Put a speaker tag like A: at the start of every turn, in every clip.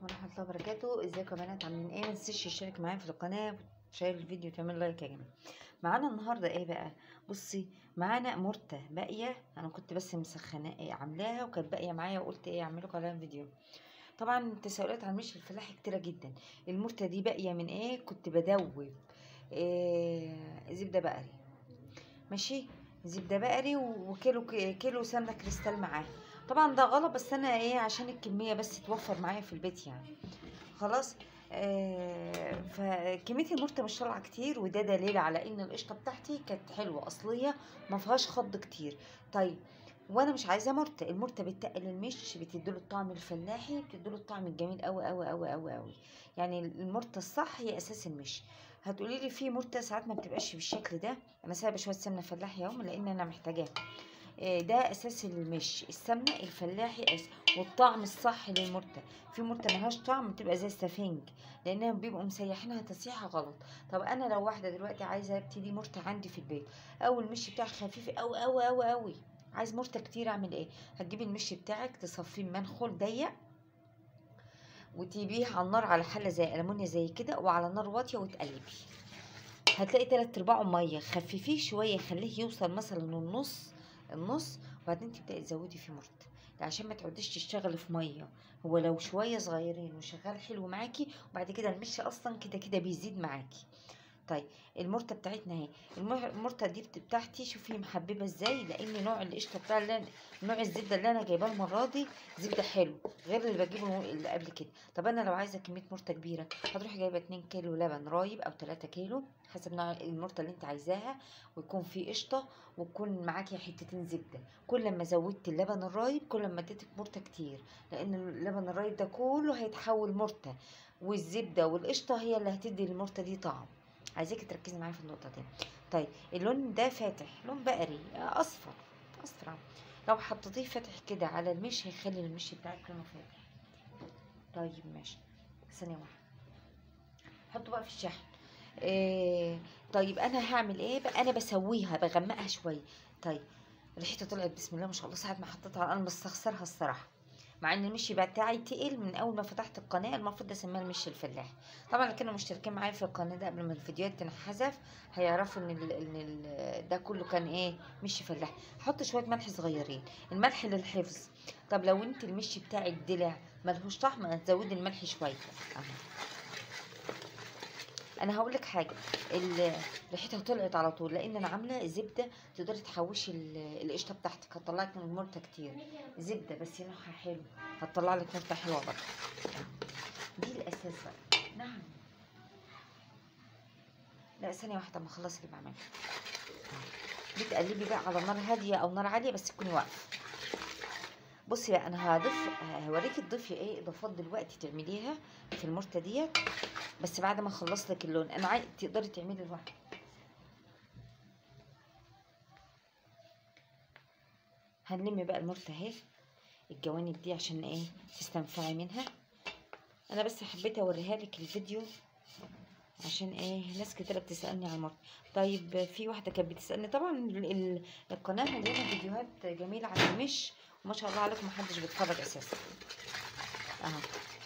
A: ورحمة الله وبركاته. ازيكم يا بنات، عاملين ايه؟ متنسيش تشترك معايا في القناة وتشير الفيديو وتعمل لايك يا جماعة. معانا النهاردة ايه بقى؟ بصي، معانا مرتة باقية، انا كنت بس مسخنة عاملاها وكانت باقية معايا وقلت ايه اعمل لكم عليها فيديو. طبعا التساؤلات عن مش الفلاحي كتيرة جدا. المرتة دي باقية من ايه؟ كنت بدوب زبدة بقري، ماشي، زبدة بقري كيلو سمنة كريستال معاه. طبعا ده غلط، بس انا ايه عشان الكمية بس توفر معايا في البيت يعني. خلاص. فكميه المرتة مش طالعه كتير، وده دليل على ان القشطه بتاعتي كانت حلوه اصليه، ما فيهاش خض كتير. طيب، وانا مش عايزه مرتة، المرتة بتتقل المش، بتديله الطعم الفلاحي، بتديله الطعم الجميل قوي قوي قوي قوي قوي. يعني المرتة الصح هي اساس المش. هتقولي لي في مرتة ساعات ما بتبقاش بالشكل ده، انا سايبه شويه سمنه فلاحي اهو لان انا محتاجاها. ده اساس المش، السمنه الفلاحي والطعم الصح للمرتة. في مرتة ملهاش طعم بتبقى زي السفنج، لانها بيبقوا مسيحينها تسيحه غلط. طب انا لو واحده دلوقتي عايزه ابتدي مرتة عندي في البيت، او المش بتاعك خفيف قوي قوي قوي قوي، عايز مرتة كتير، اعمل ايه؟ هتجيبي المش بتاعك تصفيه بمنخول ضيق، وتجيبيه على النار على حله زي المونيا زي كده، وعلى نار واطيه، وتقلبي. هتلاقي 3/4 ميه، خففيه شويه خليه يوصل مثلا النص، وبعدين تبداي تزودي فيه مرتة، عشان ما تقعديش تشتغلي في ميه. هو لو شويه صغيرين وشغال حلو معاكي، وبعد كده المشي اصلا كده كده بيزيد معاكي. طيب، المرتة بتاعتنا اهي. المرتة دي بتاعتي شوفي محببه ازاي، لان نوع القشطه بتاع نوع الزبده اللي انا جايباه المره دي زبده حلو، غير اللي بجيبه اللي قبل كده. طب انا لو عايزه كميه مرتة كبيره، هتروحي جايبه 2 كيلو لبن رايب او 3 كيلو حسب نوع المرتة اللي انت عايزاها، ويكون فيه قشطه، ويكون معاكي حتتين زبده. كل ما زودت اللبن الرايب كل ما اديتك مرتة كتير، لان اللبن الرايب ده كله هيتحول مرتة، والزبده والقشطه هي اللي هتدي للمرتة دي طعم. عايزاكي تركزي معايا في النقطه دي. طيب، اللون ده فاتح، لون بقري اصفر. لو حطيتيه فاتح كده على المش هيخلي المش بتاعك لونه فاتح. طيب ماشي، ثانيه واحده، حطه بقى في الشحن. طيب انا هعمل ايه بقى؟ انا بسويها بغمقها شويه. طيب، ريحتها طلعت بسم الله ما شاء الله ساعه ما حطيتها، انا مستخسرها الصراحه، مع ان المشي بتاعي تقل من اول ما فتحت القناه. المفروض اسميها المشي الفلاحي. طبعا اللي كانوا مشتركين معايا في القناه ده قبل ما الفيديوهات تنحذف هيعرفوا ده كله كان ايه، مشي فلاحي. حط شويه ملح صغيرين، الملح للحفظ. طب لو انت المشي بتاعك دلع ملهوش طعم، هتزودي الملح شويه. اهو، انا هقول لك حاجه، ريحتها طلعت على طول، لان انا عامله زبده تقدري تحوشي القشطه بتاعتك، هتطلعك من المرته كتير. زبده بس نوعها حلو، هتطلع لك مرته حلوه برضه. دي الاساس بقى. نعم، لا ثانيه واحده اما اخلص اللي بعمله. بتقلبي بقى على نار هاديه او نار عاليه، بس تكوني واقفه. بصي بقى، انا هوريكي تضيفي ايه اضافات دلوقتي تعمليها في المرته ديت، بس بعد ما اخلص لك اللون. انا تقدري تعملي لوحدك. هنلم بقى المرته اهي، الجوانب دي عشان ايه تستنفعي منها. انا بس حبيت اوريها لك الفيديو عشان ايه ناس كتير بتسالني على المرت. طيب، في واحده كانت بتسالني، طبعا القناه مليانه فيديوهات جميله عن المش، وما شاء الله عليكم محدش بيتفرج اساسا. اهو،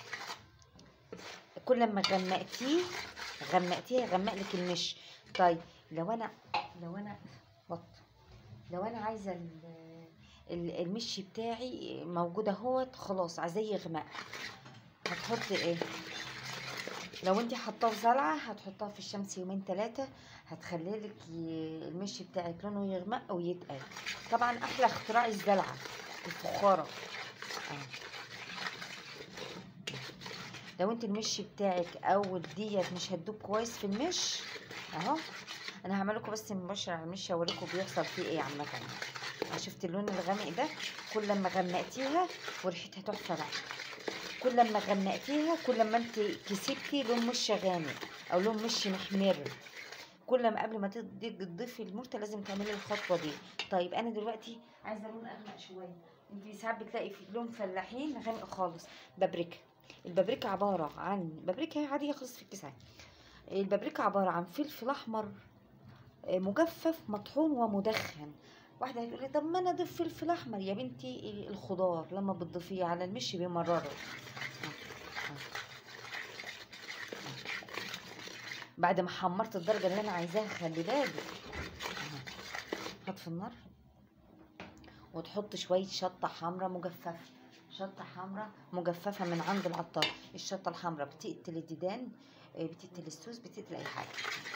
A: كل ما غمقتيه يغمق لك المش. طيب، لو انا بط لو انا عايزه المش بتاعي موجود اهوت، خلاص عايزاه يغمق، هتحطي ايه؟ لو انت حطاه في زرعه هتحطها في الشمس يومين 3، هتخلي لك المش بتاعك لونه يغمق ويتقل. طبعا احلى اختراع الزرعه، الفخاره. لو انت المش بتاعك او ديت مش هتدوب كويس في المش، اهو انا هعمل لكم بس مباشر على المش اوريكم بيحصل فيه ايه. عامه شفت اللون الغامق ده؟ كل ما غمقتيها وريحتها تحفه بقى، كل ما غمقتيها كل ما انت كسبتي لون مش غامق او لون مش محمر. كل ما قبل ما تضيفي المرتة لازم تعملي الخطوه دي. طيب، انا دلوقتي عايزه لون اغمق شويه. انت ساعات بتلاقي في لون فلاحين غامق خالص. بابريكا. البابريكا عباره عن بابريكا عاديه خالص في الكيسان. البابريكا عباره عن فلفل احمر مجفف مطحون ومدخن. واحده هتقول لي طب ما انا اضيف فلفل احمر. يا بنتي، الخضار لما بتضيفيه على المش بيمرره. بعد ما حمرت الدرجه اللي انا عايزاها. خلي بالك هطفي النار وتحط شويه شطه حمراء مجففه. شطه حمراء مجففه من عند العطار. الشطه الحمراء بتقتل الديدان، بتقتل السوس، بتقتل اي حاجه.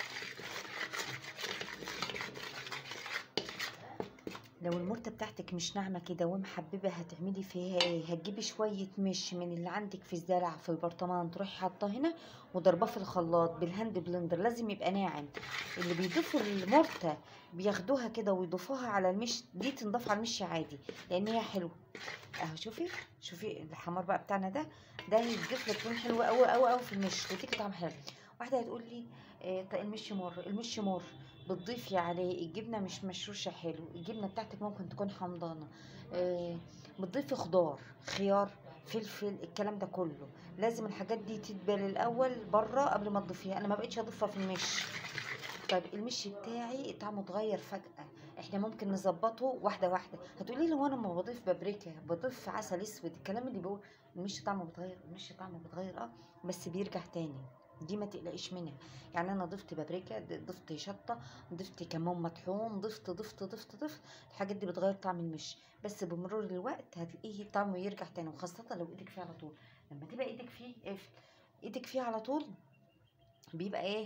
A: لو المرته بتاعتك مش ناعمه كده ومحببه، هتعملي فيها ايه؟ هتجيبي شويه مش من اللي عندك في الزرع في البرطمان، تروحي حاطاه هنا وضرباه في الخلاط بالهاند بلندر. لازم يبقى ناعم. اللي بيضيفوا المرته بياخدوها كده ويضيفوها على المش، دي تنضاف على المش عادي لان هي حلوه. اهو شوفي، شوفي الحمار بقى بتاعنا ده هيضيف لك لون حلو قوي قوي قوي في المش ويديكي طعم حلو. واحده هتقول لي المش مر، المش مر. بتضيفي عليه الجبنه مش مشروشه حلو، الجبنه بتاعتك ممكن تكون حمضانه. بتضيفي خضار، خيار، فلفل، الكلام ده كله. لازم الحاجات دي تتبل الاول بره قبل ما تضيفيها. انا ما بقتش اضيفها في المش. طيب المش بتاعي طعمه اتغير فجأة، احنا ممكن نظبطه واحدة واحدة. هتقولي لي هو انا ما بضيف بابريكا، بضيف عسل اسود، الكلام اللي بيقول المش طعمه بيتغير. المش طعمه بيتغير بس بيرجع تاني، دي ما تقلقيش منها. يعني انا ضفت بابريكا، ضفت شطة، ضفت كمون مطحون، ضفت الحاجات دي بتغير طعم المش. بس بمرور الوقت هتلاقيه طعمه يرجع تاني، وخاصة لو ايدك فيه على طول. لما تبقى ايدك فيه على طول بيبقى ايه،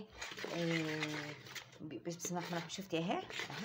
A: بسم الله الرحمن الرحيم. شفتي اهي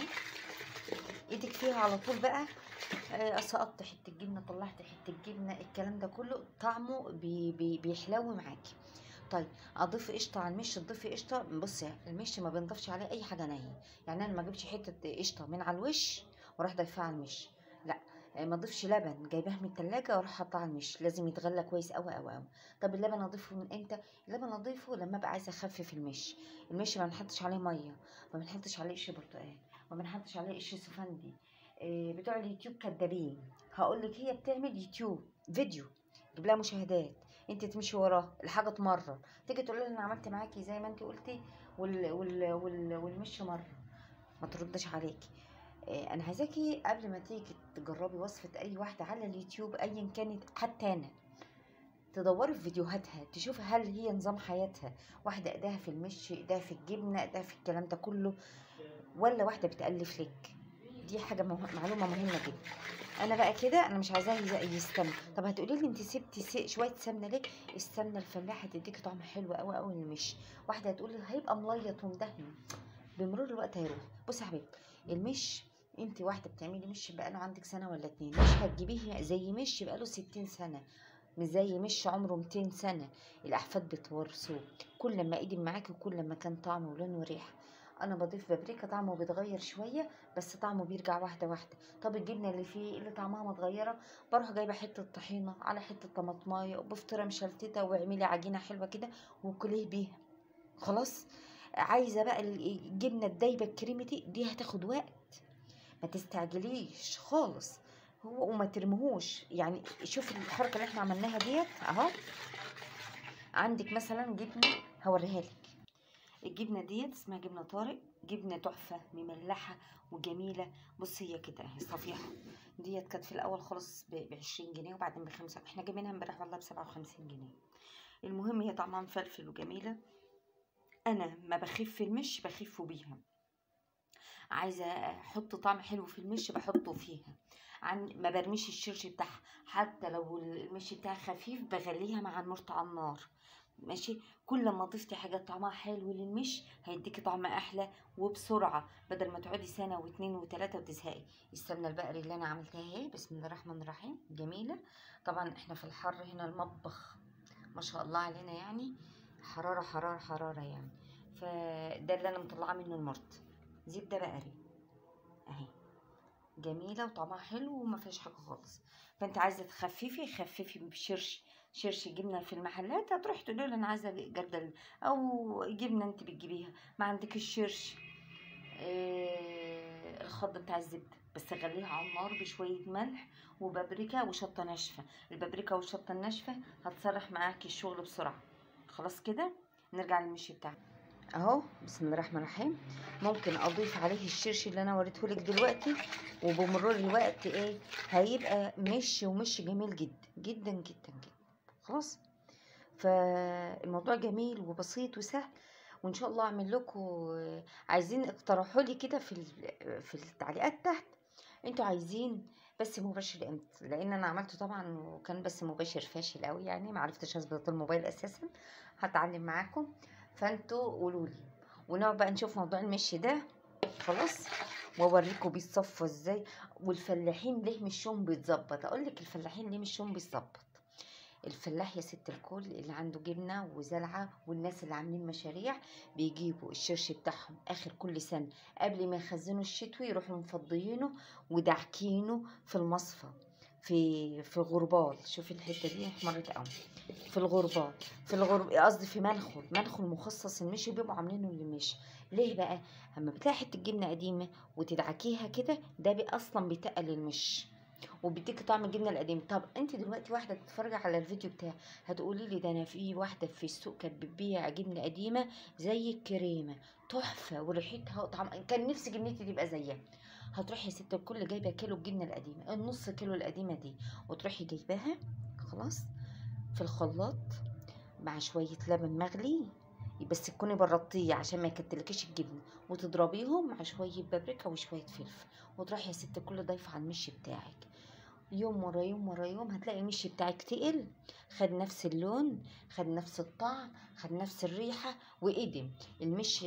A: ايدك فيها على طول بقى. سقطت حته جبنه، طلعت حته جبنه، الكلام ده كله طعمه بيحلو معاكي. طيب اضيف قشطه على المش. تضيفي قشطه. بصي المش ما بنضيفش عليه اي حاجه نيه. يعني انا ما اجيبش حته قشطه من على الوش واروح ضايفاها على المش، لا. ما اضيفش لبن جايباه من التلاجة واروح حاطاه على المش، لازم يتغلى كويس قوي قوي قوي. طب اللبن اضيفه من امتى؟ اللبن اضيفه لما ابقى عايزه اخفف المش. المش ما بنحطش عليه ميه، ما بنحطش عليه قشر برتقال، ما بنحطش عليه قشر سفندي. بتوع اليوتيوب كدابين. هقول لك هي بتعمل يوتيوب فيديو يجيب لها مشاهدات، انت تمشي وراه الحاجه تمرر، تيجي تقول لها انا عملت معاكي زي ما انت قلتي والمش مره ما تردش عليكي. انا عايزاكي قبل ما تيجي تجربي وصفه اي واحده على اليوتيوب ايا كانت، حتى انا، تدوري في فيديوهاتها تشوفي هل هي نظام حياتها واحده ايديها في المش، ايديها في الجبنه، ايديها في الكلام ده كله، ولا واحده بتالف لك. دي حاجه معلومه مهمه جدا. انا بقى كده انا مش عايزاه يستنى. طب هتقولي لي انت سبتي شويه سمنه ليه؟ السمنه الفلاحه هتديكي طعم حلو قوي قوي المش. واحده هتقولي هيبقى مليط ومدهن، بمرور الوقت هيروح. بصي يا حبيبتي، المش انت واحده بتعملي مش بقاله عندك سنه ولا اتنين، مش هتجيبيه زي مش بقاله 60 سنه، مش زي مش عمره 200 سنه. الاحفاد بتورثوه. كل ما قدم معاكي وكل ما كان طعمه ولونه وريحه. انا بضيف بابريكا طعمه بيتغير شويه بس طعمه بيرجع واحده واحده. طب الجبنه اللي فيه اللي طعمها متغيره، بروح جايبه حته طحينه على حته طماطمايه وبفطره مشلتته، واعملي عجينه حلوه كده وكليه بيها. خلاص. عايزه بقى الجبنه الدايبه الكريمتي دي هتاخد وقت، ما تستعجليش خالص. هو وما ترمهوش. يعني شوف الحركه اللي احنا عملناها ديت اهو. عندك مثلا جبنه هوريها لك. الجبنه ديت اسمها جبنه طارق، جبنه تحفه مملحه وجميله. بصي هي كده اهي صفيحه. ديت كانت في الاول خالص ب 20 جنيه وبعدين ب5. احنا جايبينها امبارح والله ب57 جنيه. المهم هي طعمها مفلفل وجميله. انا ما بخف المش بخفه بيها. عايزه احط طعم حلو في المش بحطه فيها. ما برميش الشرش بتاعها. حتى لو المش بتاعها خفيف بغليها مع المرط على النار. ماشي. كل ما ضفتي حاجه طعمها حلو للمش هيديكي طعم احلى وبسرعه، بدل ما تقعدي سنه واتنين وتلاته وتزهقي. السمنه البقري اللي انا عملتها اهي، بسم الله الرحمن الرحيم، جميله. طبعا احنا في الحر هنا المطبخ ما شاء الله علينا، يعني حراره حراره حراره يعني. فده اللي انا مطلعه منه المرط. زبده بقري اهي، جميله وطعمها حلو وما فيهاش حاجه خالص. فانت عايزه تخففي، خففي بشرش جبنه في المحلات. هتروحي تقولي له انا عايزه جردل او جبنه انت بتجيبيها. ما عندك الشرش الخض بتاع الزبده، بس غليها على النار بشويه ملح وبابريكا وشطه ناشفه. البابريكا والشطه الناشفه هتسرح معاكي الشغل بسرعه. خلاص كده نرجع للمشي بتاعنا اهو. بسم الله الرحمن الرحيم. ممكن اضيف عليه الشرش اللي انا وريتهولك دلوقتي، وبمرور الوقت ايه هيبقى ومش جميل جدا جدا جدا جدا. خلاص. فالموضوع جميل وبسيط وسهل، وان شاء الله اعمل لكم. عايزين اقترحوا لي كده في التعليقات تحت، انتوا عايزين بث مباشر امتى؟ لان انا عملته طبعا وكان بث مباشر فاشل قوي، يعني ما عرفتش اظبط الموبايل اساسا. هتعلم معاكم، فانتوا قولوا لي، ونقعد بقى نشوف موضوع المشي ده. خلاص، واوريكم بيتصفوا ازاي. والفلاحين ليه مشيهم بيتظبط؟ اقول لك الفلاحين ليه مشيهم بيتظبط. الفلاح يا ست الكل اللي عنده جبنه وزرعه، والناس اللي عاملين مشاريع، بيجيبوا الشرش بتاعهم اخر كل سنه قبل ما يخزنوا الشتوي، يروحوا مفضيينه ودعكينه في المصفى، في غربال. شوفي الحته دي احمرت قوي. في الغربال، قصدي في منخل مخصص المشي، بيبقوا عاملينه للمشي. ليه بقى؟ اما بتلاقي حته جبنه قديمه وتدعكيها كده، ده اصلا بيتقل المشي وبيديكي طعم الجبنه القديمه. طب انت دلوقتي واحده بتتفرج على الفيديو بتاعي، هتقولي لي ده انا في واحده في السوق كانت بتبيع جبنه قديمه زي الكريمه، تحفه وريحتها وطعم، كان نفسي جبنتي تبقى زيها. هتروحي يا ست الكل جايبه كيلو الجبنه القديمه، النص كيلو القديمه دي، وتروحي جايباها خلاص في الخلاط مع شويه لبن مغلي، بس تكوني بردتيه عشان ما يكتلكيش الجبنه، وتضربيهم مع شويه بابريكا وشويه فلفل، وتروحي يا ست الكل ضايفه على المشي بتاعك. يوم ورا يوم ورا يوم هتلاقي المشي بتاعك تقل، خد نفس اللون، خد نفس الطعم، خد نفس الريحة، وقدم. المشي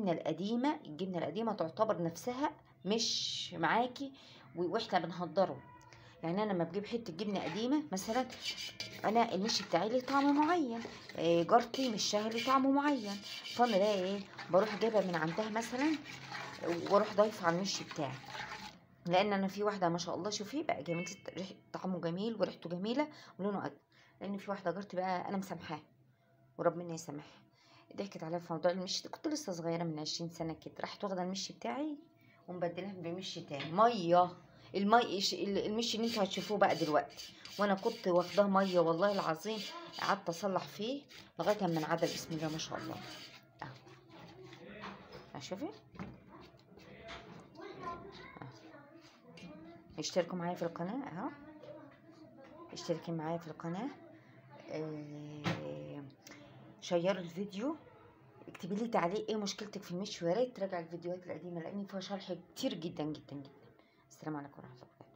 A: الجبنة القديمة تعتبر نفسها مش معاكي، واحنا بنهدره. يعني انا لما بجيب حته جبنه قديمه مثلا، انا المشي بتاعي ليه طعم معين، جارتي مشاها ليه طعم معين، فانا بقى ايه، بروح جايبه من عندها مثلا واروح ضايفه على المشي بتاعي. لان انا في واحده ما شاء الله، شوفي بقى جميل، ريحه طعمه جميل وريحته جميله ولونه اجمل. لان في واحده جارتي بقى انا مسامحاها وربنا يسامحها، ضحكت عليا في موضوع المشي ده، كنت لسه صغيره من 20 سنه كده، راحت واخده المشي بتاعي ومبدلها بمشي تاني ميه. المشي اللي انتوا هتشوفوه بقى دلوقتي، وانا كنت واخداه ميه والله العظيم، قعدت اصلح فيه لغايه ما انعدل، بسم الله ما شاء الله. شوفي، اشتركوا معايا في القناه اهو، اشتركي معايا في القناه، شيروا الفيديو، اكتبي لي تعليق ايه مشكلتك في المشي، ويا ريت تراجع الفيديوهات القديمه لان فيها شرح كتير جدا جدا جدا. السلام عليكم ورحمه الله.